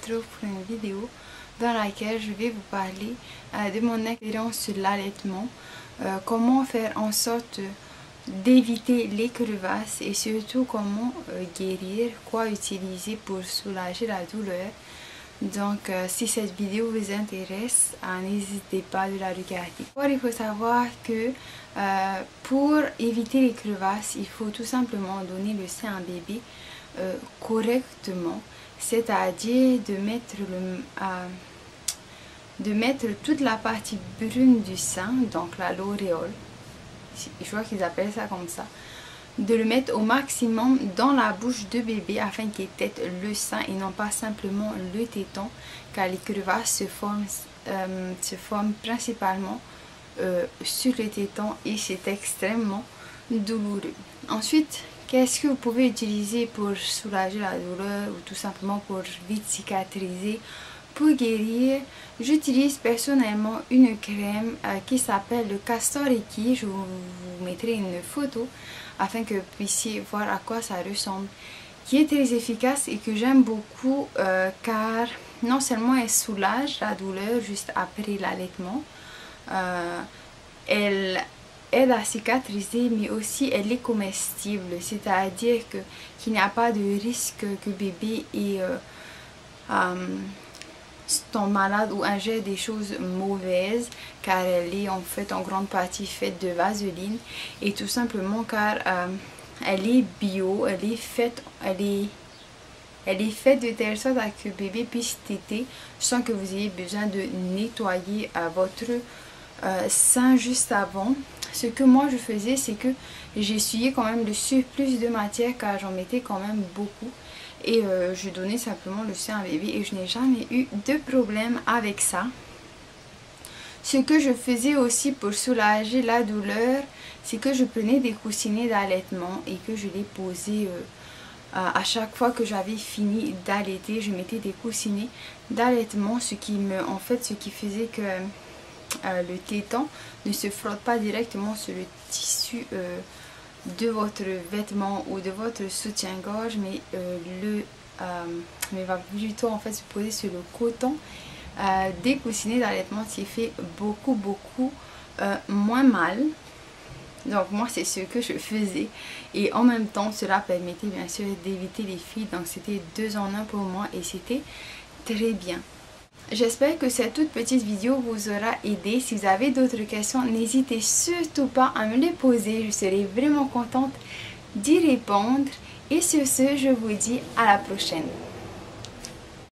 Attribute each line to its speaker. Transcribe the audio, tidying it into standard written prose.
Speaker 1: retrouve pour une vidéo dans laquelle je vais vous parler de mon expérience sur l'allaitement, comment faire en sorte d'éviter les crevasses et surtout comment guérir, quoi utiliser pour soulager la douleur. Donc si cette vidéo vous intéresse, n'hésitez pas de la regarder. Alors, il faut savoir que pour éviter les crevasses, il faut tout simplement donner le sein à un bébé correctement, c'est-à-dire de mettre toute la partie brune du sein, donc l'auréole, je crois qu'ils appellent ça comme ça, de le mettre au maximum dans la bouche de bébé afin qu'il tète le sein et non pas simplement le téton, car les crevasses se forment principalement sur le téton et c'est extrêmement douloureux. Ensuite, qu'est-ce que vous pouvez utiliser pour soulager la douleur ou tout simplement pour vite cicatriser, pour guérir? J'utilise personnellement une crème qui s'appelle le Castor Reiki. Je vous mettrai une photo afin que vous puissiez voir à quoi ça ressemble, qui est très efficace et que j'aime beaucoup car non seulement elle soulage la douleur juste après l'allaitement, elle aide à cicatriser, mais aussi elle est comestible, c'est-à-dire qu'il n'y a pas de risque que bébé tombe malade ou ingère des choses mauvaises, car elle est en fait en grande partie faite de vaseline et tout simplement car elle est bio, elle est faite de telle sorte à que bébé puisse téter sans que vous ayez besoin de nettoyer votre sein juste avant. Ce que moi je faisais, c'est que j'essuyais quand même le surplus de matière car j'en mettais quand même beaucoup et je donnais simplement le sein à bébé et je n'ai jamais eu de problème avec ça. Ce que je faisais aussi pour soulager la douleur, c'est que je prenais des coussinets d'allaitement et que je les posais à chaque fois que j'avais fini d'allaiter. Je mettais des coussinets d'allaitement, ce qui faisait que le téton ne se frotte pas directement sur le tissu de votre vêtement ou de votre soutien-gorge, mais va plutôt en fait se poser sur le coton des coussinets d'allaitement, qui fait beaucoup moins mal. Donc moi c'est ce que je faisais et en même temps cela permettait bien sûr d'éviter les fuites, donc c'était 2 en 1 pour moi et c'était très bien. J'espère que cette toute petite vidéo vous aura aidé. Si vous avez d'autres questions, n'hésitez surtout pas à me les poser. Je serai vraiment contente d'y répondre. Et sur ce, je vous dis à la prochaine.